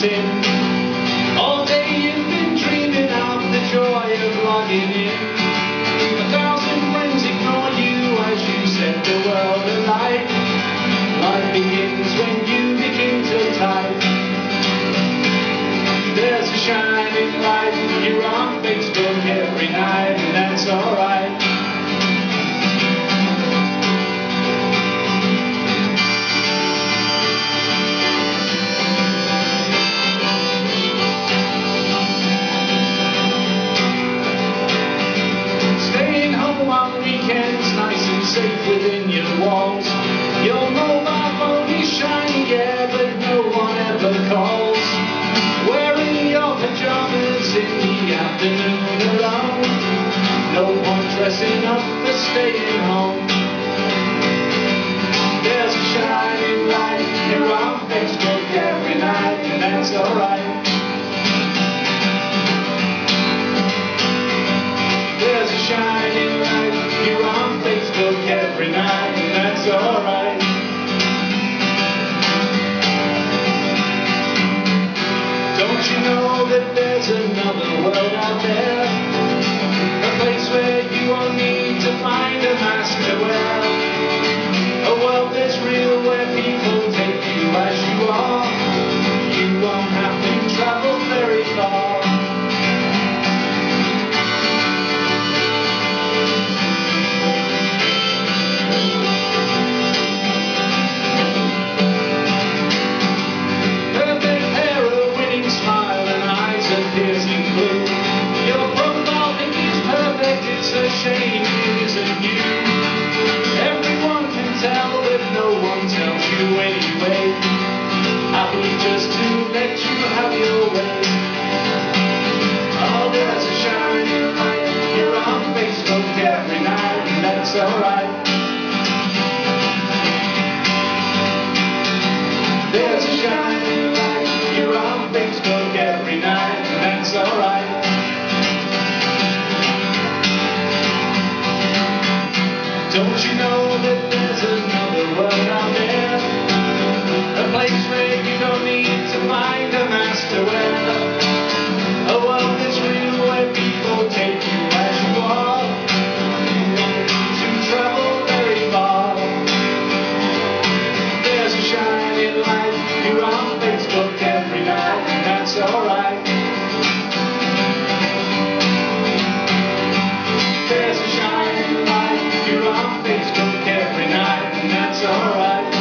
tin. All day you've been dreaming of the joy of logging in. 1,000 friends ignore you as you set the world alight. Life begins when you begin to type. There's a shining light. You're on Facebook every night, and that's alright. On weekends, nice and safe within your walls. Your mobile phone is shiny, yeah, but no one ever calls. Wearing your pajamas in the afternoon alone. No one dressing up for staying home. There's a shining light. You're on Facebook every night, and that's alright. There's a shining light. You're on Facebook every night, and that's alright. Don't you know that there's another world out there? A place where you won't need to find a mask to wear. A world that's real where people take you as you are. You won't have to travel very far. Shame it isn't you. Everyone can tell that no one tells you anyway. Happy just to let you have your way. Oh, there's a shining light. You're on Facebook every night, and that's alright. There's a shining light. You're on Facebook every night, and that's alright. Don't you know that there's another world out there? A place where you don't need to find a mask to wear. A world that's real where people take you as you are. You don't need to travel very far. There's a shining light. You're on Facebook every night, and that's alright. There's a shining light. You're on Facebook every night, and that's alright.